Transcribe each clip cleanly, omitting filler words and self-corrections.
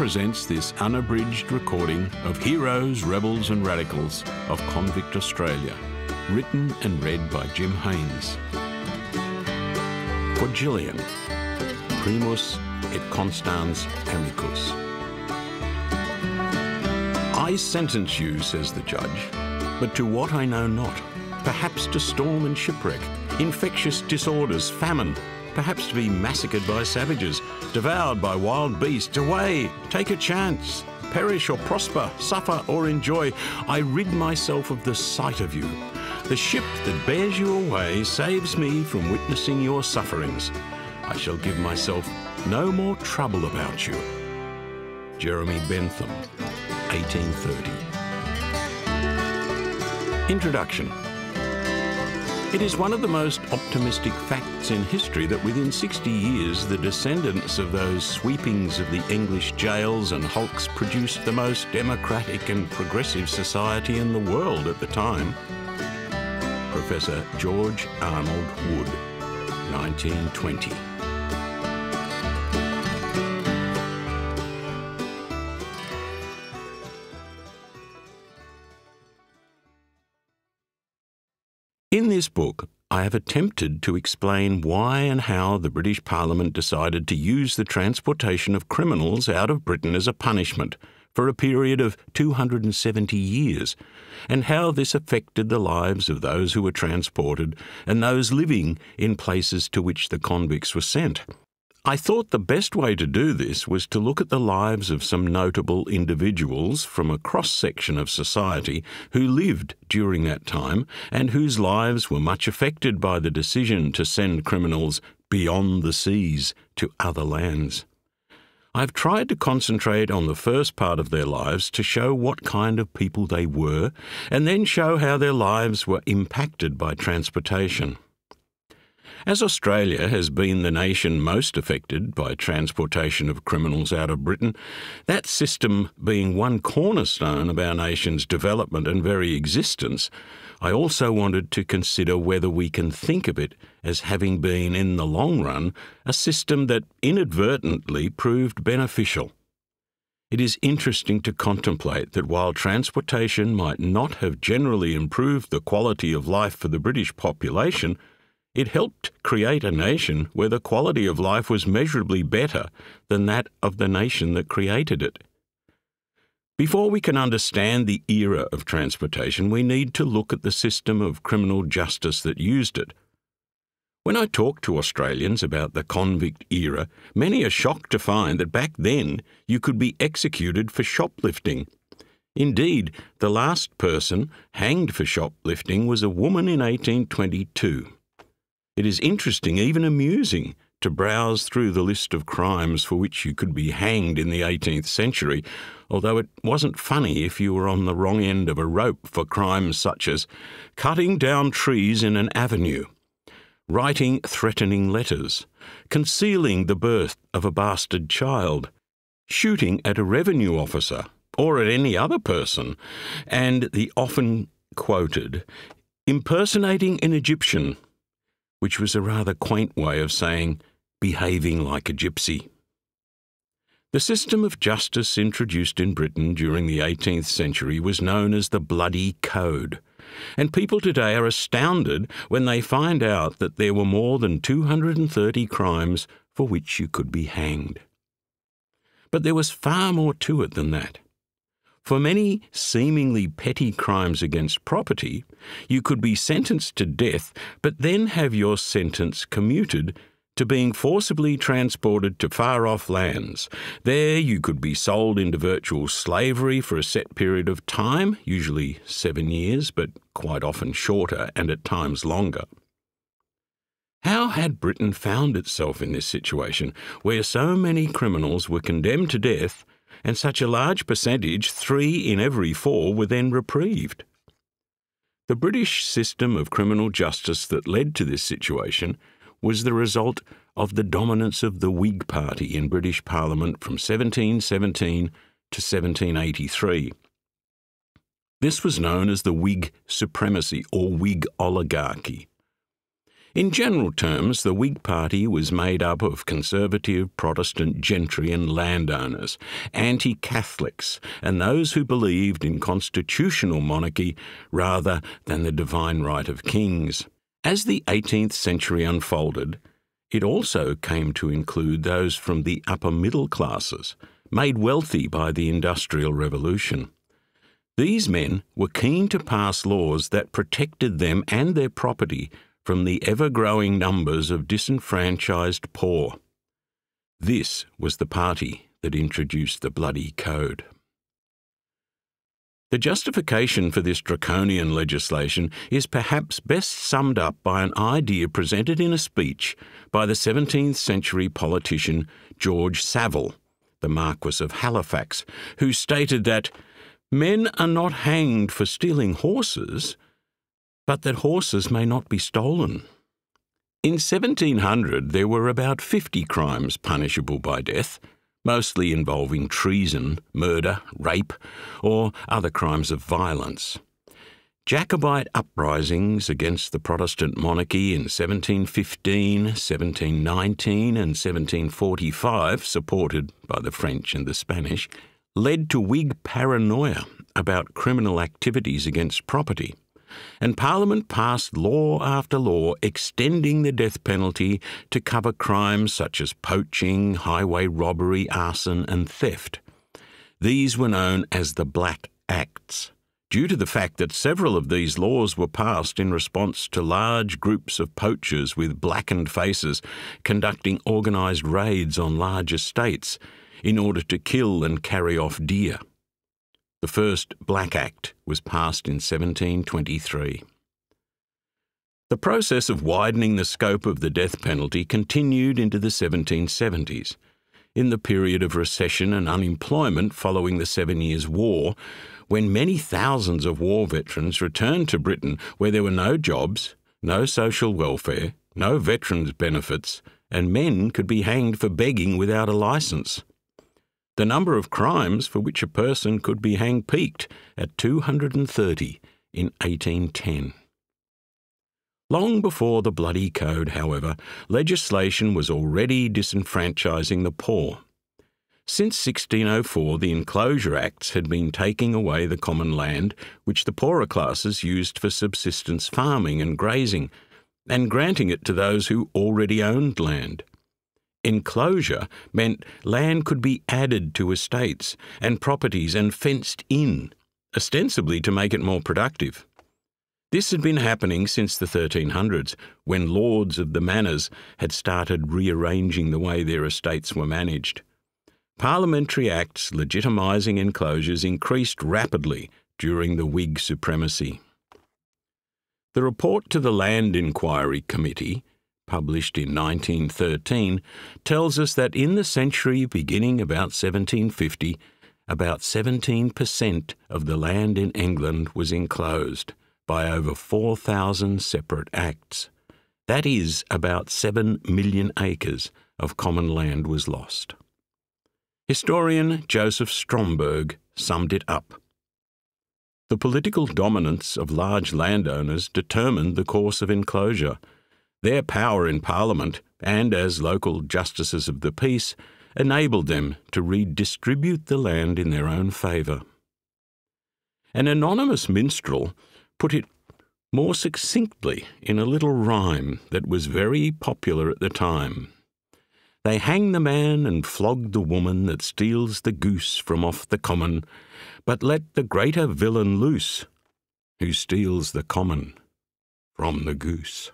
presents this unabridged recording of Heroes, Rebels and Radicals of Convict Australia, written and read by Jim Haynes. For Gillian, primus et constans amicus. I sentence you, says the judge, but to what I know not, perhaps to storm and shipwreck, infectious disorders, famine, perhaps to be massacred by savages, devoured by wild beasts. Away, take a chance, perish or prosper, suffer or enjoy. I rid myself of the sight of you. The ship that bears you away saves me from witnessing your sufferings. I shall give myself no more trouble about you. Jeremy Bentham, 1830. Introduction. It is one of the most optimistic facts in history that within 60 years the descendants of those sweepings of the English jails and hulks produced the most democratic and progressive society in the world at the time. Professor George Arnold Wood, 1920. In this book, I have attempted to explain why and how the British Parliament decided to use the transportation of criminals out of Britain as a punishment for a period of 270 years, and how this affected the lives of those who were transported and those living in places to which the convicts were sent. I thought the best way to do this was to look at the lives of some notable individuals from a cross-section of society who lived during that time and whose lives were much affected by the decision to send criminals beyond the seas to other lands. I've tried to concentrate on the first part of their lives to show what kind of people they were, and then show how their lives were impacted by transportation. As Australia has been the nation most affected by transportation of criminals out of Britain, that system being one cornerstone of our nation's development and very existence, I also wanted to consider whether we can think of it as having been, in the long run, a system that inadvertently proved beneficial. It is interesting to contemplate that while transportation might not have generally improved the quality of life for the British population, it helped create a nation where the quality of life was measurably better than that of the nation that created it. Before we can understand the era of transportation, we need to look at the system of criminal justice that used it. When I talk to Australians about the convict era, many are shocked to find that back then you could be executed for shoplifting. Indeed, the last person hanged for shoplifting was a woman in 1822. It is interesting, even amusing, to browse through the list of crimes for which you could be hanged in the 18th century, although it wasn't funny if you were on the wrong end of a rope for crimes such as cutting down trees in an avenue, writing threatening letters, concealing the birth of a bastard child, shooting at a revenue officer or at any other person, and the often quoted impersonating an Egyptian, which was a rather quaint way of saying behaving like a gypsy. The system of justice introduced in Britain during the 18th century was known as the Bloody Code, and people today are astounded when they find out that there were more than 230 crimes for which you could be hanged. But there was far more to it than that. For many seemingly petty crimes against property, you could be sentenced to death, but then have your sentence commuted to being forcibly transported to far-off lands. There you could be sold into virtual slavery for a set period of time, usually 7 years, but quite often shorter and at times longer. How had Britain found itself in this situation, where so many criminals were condemned to death and such a large percentage, 3 in every 4, were then reprieved? The British system of criminal justice that led to this situation was the result of the dominance of the Whig Party in British Parliament from 1717 to 1783. This was known as the Whig supremacy or Whig oligarchy. In general terms, the Whig Party was made up of conservative Protestant gentry and landowners, anti-Catholics, and those who believed in constitutional monarchy rather than the divine right of kings. As the 18th century unfolded, it also came to include those from the upper middle classes, made wealthy by the Industrial Revolution. These men were keen to pass laws that protected them and their property from the ever-growing numbers of disenfranchised poor. This was the party that introduced the Bloody Code. The justification for this draconian legislation is perhaps best summed up by an idea presented in a speech by the 17th century politician George Savile, the Marquess of Halifax, who stated that men are not hanged for stealing horses, but that horses may not be stolen. In 1700, there were about 50 crimes punishable by death, mostly involving treason, murder, rape, or other crimes of violence. Jacobite uprisings against the Protestant monarchy in 1715, 1719 and 1745, supported by the French and the Spanish, led to Whig paranoia about criminal activities against property, and Parliament passed law after law extending the death penalty to cover crimes such as poaching, highway robbery, arson and theft. These were known as the Black Acts, due to the fact that several of these laws were passed in response to large groups of poachers with blackened faces conducting organised raids on large estates in order to kill and carry off deer. The first Black Act was passed in 1723. The process of widening the scope of the death penalty continued into the 1770s. In the period of recession and unemployment following the 7 Years' War, when many thousands of war veterans returned to Britain where there were no jobs, no social welfare, no veterans' benefits, and men could be hanged for begging without a licence. The number of crimes for which a person could be hanged peaked at 230 in 1810. Long before the Bloody Code, however, legislation was already disenfranchising the poor. Since 1604, the Enclosure Acts had been taking away the common land which the poorer classes used for subsistence farming and grazing, and granting it to those who already owned land. Enclosure meant land could be added to estates and properties and fenced in, ostensibly to make it more productive. This had been happening since the 1300s, when lords of the manors had started rearranging the way their estates were managed. Parliamentary acts legitimising enclosures increased rapidly during the Whig supremacy. The report to the Land Inquiry Committee, published in 1913, tells us that in the century beginning about 1750, about 17% of the land in England was enclosed by over 4,000 separate acts. That is, about 7 million acres of common land was lost. Historian Joseph Stromberg summed it up. The political dominance of large landowners determined the course of enclosure. Their power in Parliament and as local justices of the peace enabled them to redistribute the land in their own favour. An anonymous minstrel put it more succinctly in a little rhyme that was very popular at the time. They hang the man and flog the woman that steals the goose from off the common, but let the greater villain loose, who steals the common from the goose.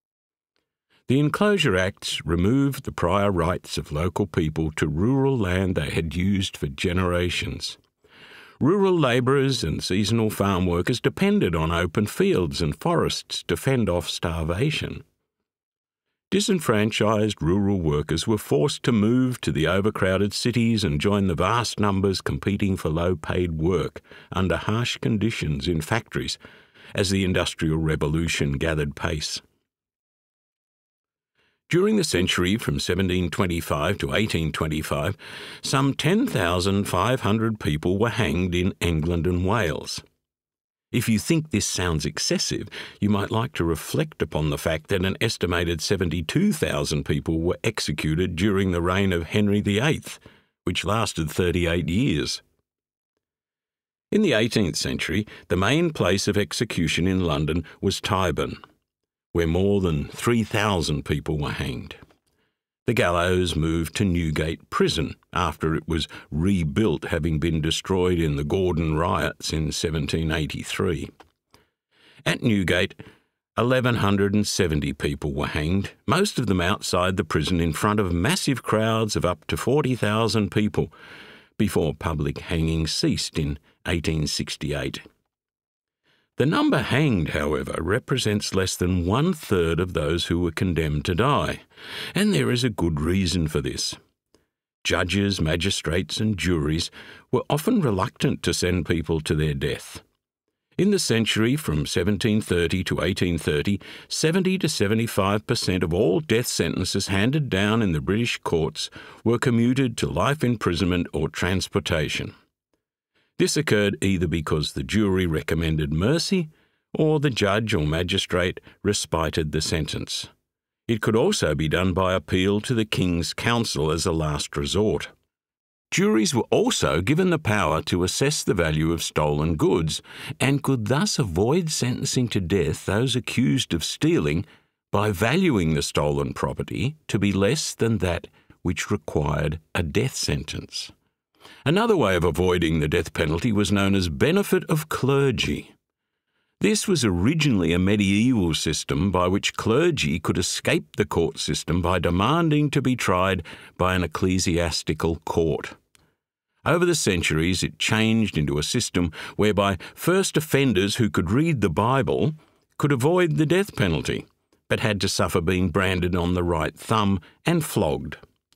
The Enclosure Acts removed the prior rights of local people to rural land they had used for generations. Rural labourers and seasonal farm workers depended on open fields and forests to fend off starvation. Disenfranchised rural workers were forced to move to the overcrowded cities and join the vast numbers competing for low-paid work under harsh conditions in factories as the Industrial Revolution gathered pace. During the century from 1725 to 1825, some 10,500 people were hanged in England and Wales. If you think this sounds excessive, you might like to reflect upon the fact that an estimated 72,000 people were executed during the reign of Henry VIII, which lasted 38 years. In the 18th century, the main place of execution in London was Tyburn, where more than 3,000 people were hanged. The gallows moved to Newgate Prison after it was rebuilt, having been destroyed in the Gordon riots in 1783. At Newgate, 1,170 people were hanged, most of them outside the prison in front of massive crowds of up to 40,000 people, before public hanging ceased in 1868. The number hanged, however, represents less than 1/3 of those who were condemned to die, and there is a good reason for this. Judges, magistrates and juries were often reluctant to send people to their death. In the century from 1730 to 1830, 70 to 75% of all death sentences handed down in the British courts were commuted to life imprisonment or transportation. This occurred either because the jury recommended mercy or the judge or magistrate respited the sentence. It could also be done by appeal to the King's Council as a last resort. Juries were also given the power to assess the value of stolen goods and could thus avoid sentencing to death those accused of stealing by valuing the stolen property to be less than that which required a death sentence. Another way of avoiding the death penalty was known as benefit of clergy. This was originally a medieval system by which clergy could escape the court system by demanding to be tried by an ecclesiastical court. Over the centuries, it changed into a system whereby first offenders who could read the Bible could avoid the death penalty, but had to suffer being branded on the right thumb and flogged.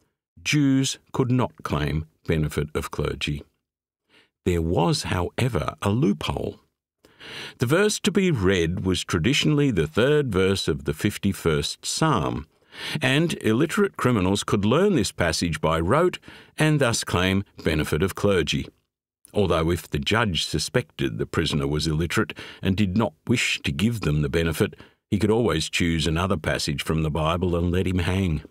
Jews could not claim benefit of clergy. There was, however, a loophole. The verse to be read was traditionally the 3rd verse of the 51st Psalm, and illiterate criminals could learn this passage by rote and thus claim benefit of clergy. Although if the judge suspected the prisoner was illiterate and did not wish to give them the benefit, he could always choose another passage from the Bible and let him hang.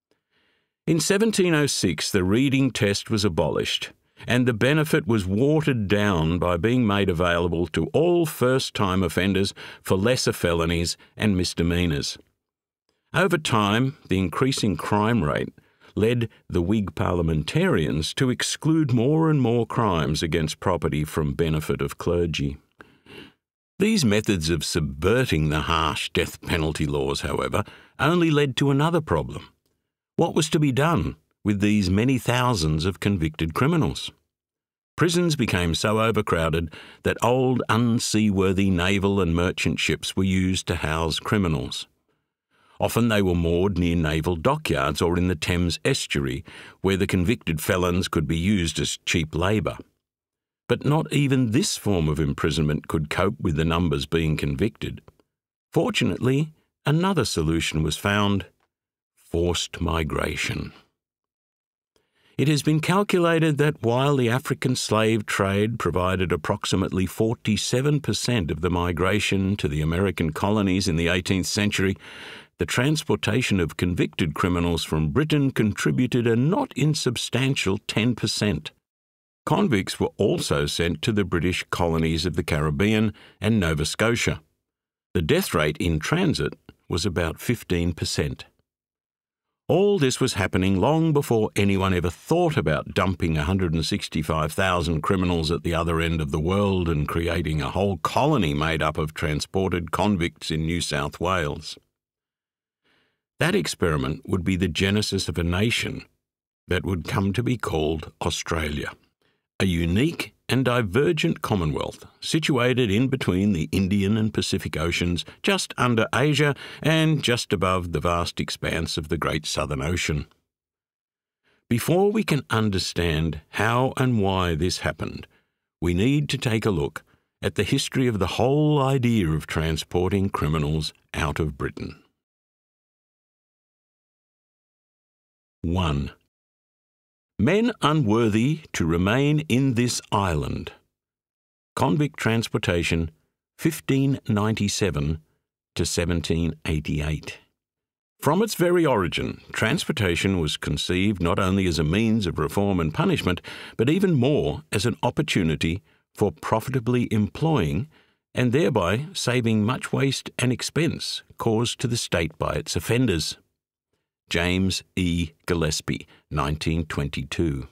In 1706, the reading test was abolished, and the benefit was watered down by being made available to all first-time offenders for lesser felonies and misdemeanours. Over time, the increasing crime rate led the Whig parliamentarians to exclude more and more crimes against property from benefit of clergy. These methods of subverting the harsh death penalty laws, however, only led to another problem. What was to be done with these many thousands of convicted criminals? Prisons became so overcrowded that old, unseaworthy naval and merchant ships were used to house criminals. Often they were moored near naval dockyards or in the Thames estuary, where the convicted felons could be used as cheap labour. But not even this form of imprisonment could cope with the numbers being convicted. Fortunately, another solution was found: forced migration. It has been calculated that while the African slave trade provided approximately 47% of the migration to the American colonies in the 18th century, the transportation of convicted criminals from Britain contributed a not insubstantial 10%. Convicts were also sent to the British colonies of the Caribbean and Nova Scotia. The death rate in transit was about 15%. All this was happening long before anyone ever thought about dumping 165,000 criminals at the other end of the world and creating a whole colony made up of transported convicts in New South Wales. That experiment would be the genesis of a nation that would come to be called Australia, a unique and divergent commonwealth situated in between the Indian and Pacific Oceans, just under Asia and just above the vast expanse of the Great Southern Ocean. Before we can understand how and why this happened, we need to take a look at the history of the whole idea of transporting criminals out of Britain. 1. Men unworthy to remain in this island. Convict transportation 1597 to 1788. From its very origin, transportation was conceived not only as a means of reform and punishment, but even more as an opportunity for profitably employing and thereby saving much waste and expense caused to the state by its offenders. James E. Gillespie, 1922.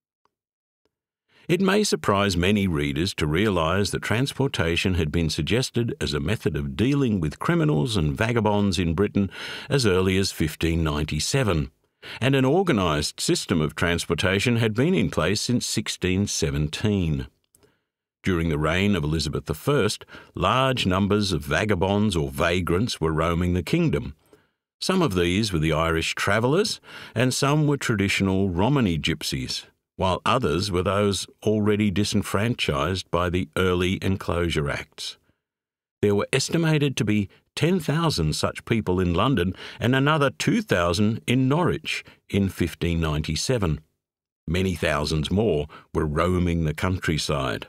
It may surprise many readers to realise that transportation had been suggested as a method of dealing with criminals and vagabonds in Britain as early as 1597, and an organised system of transportation had been in place since 1617. During the reign of Elizabeth I, large numbers of vagabonds or vagrants were roaming the kingdom. Some of these were the Irish travellers, and some were traditional Romany gypsies, while others were those already disenfranchised by the early Enclosure Acts. There were estimated to be 10,000 such people in London and another 2,000 in Norwich in 1597. Many thousands more were roaming the countryside.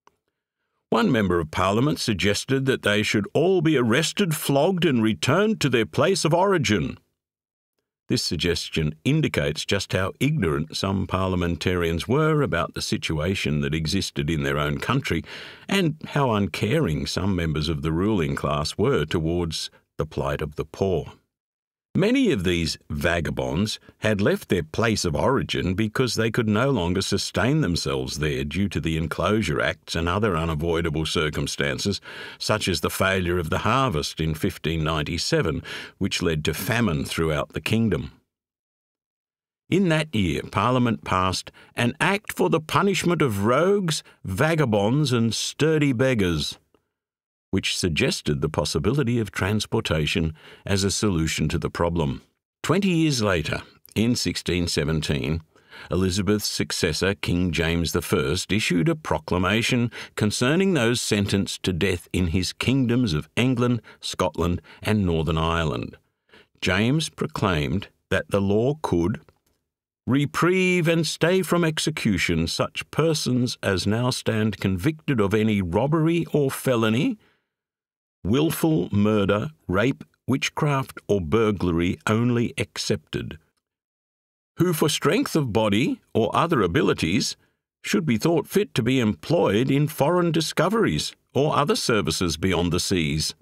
One member of Parliament suggested that they should all be arrested, flogged and returned to their place of origin. This suggestion indicates just how ignorant some parliamentarians were about the situation that existed in their own country and how uncaring some members of the ruling class were towards the plight of the poor. Many of these vagabonds had left their place of origin because they could no longer sustain themselves there due to the Enclosure Acts and other unavoidable circumstances, such as the failure of the harvest in 1597, which led to famine throughout the kingdom. In that year, Parliament passed an Act for the Punishment of Rogues, Vagabonds and Sturdy Beggars, which suggested the possibility of transportation as a solution to the problem. 20 years later, in 1617, Elizabeth's successor, King James I, issued a proclamation concerning those sentenced to death in his kingdoms of England, Scotland, and Northern Ireland. James proclaimed that the law could reprieve and stay from execution such persons as now stand convicted of any robbery or felony, wilful murder, rape, witchcraft, or burglary only excepted, who for strength of body or other abilities should be thought fit to be employed in foreign discoveries or other services beyond the seas.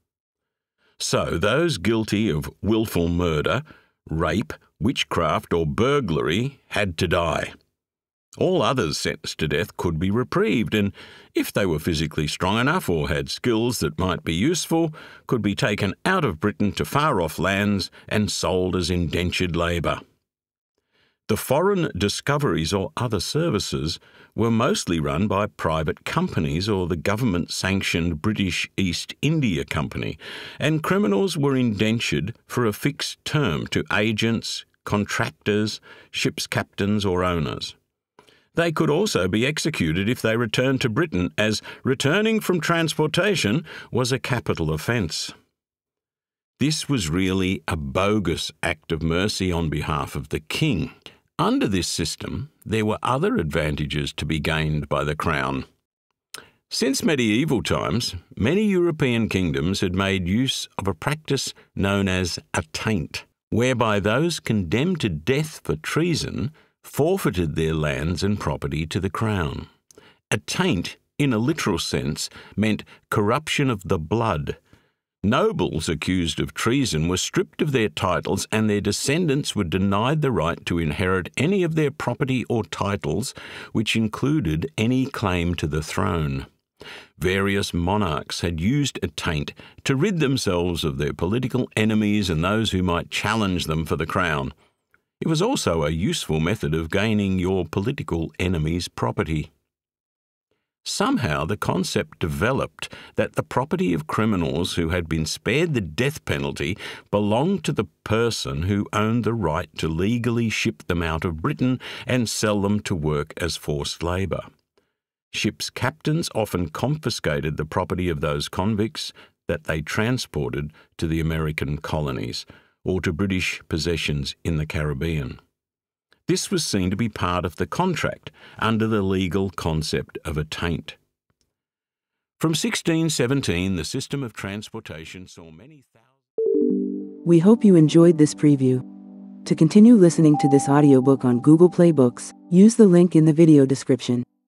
So those guilty of wilful murder, rape, witchcraft, or burglary had to die. All others sentenced to death could be reprieved, and if they were physically strong enough or had skills that might be useful, could be taken out of Britain to far-off lands and sold as indentured labour. The foreign discoveries or other services were mostly run by private companies or the government-sanctioned British East India Company, and criminals were indentured for a fixed term to agents, contractors, ship's captains or owners. They could also be executed if they returned to Britain, as returning from transportation was a capital offence. This was really a bogus act of mercy on behalf of the king. Under this system, there were other advantages to be gained by the Crown. Since medieval times, many European kingdoms had made use of a practice known as attaint, whereby those condemned to death for treason forfeited their lands and property to the Crown. Attaint, in a literal sense, meant corruption of the blood. Nobles accused of treason were stripped of their titles, and their descendants were denied the right to inherit any of their property or titles, which included any claim to the throne. Various monarchs had used attaint to rid themselves of their political enemies and those who might challenge them for the crown. It was also a useful method of gaining your political enemy's property. Somehow the concept developed that the property of criminals who had been spared the death penalty belonged to the person who owned the right to legally ship them out of Britain and sell them to work as forced labour. Ship's captains often confiscated the property of those convicts that they transported to the American colonies or to British possessions in the Caribbean. This was seen to be part of the contract under the legal concept of attaint. From 1617, the system of transportation saw many thousands. We hope you enjoyed this preview. To continue listening to this audiobook on Google Play Books, use the link in the video description.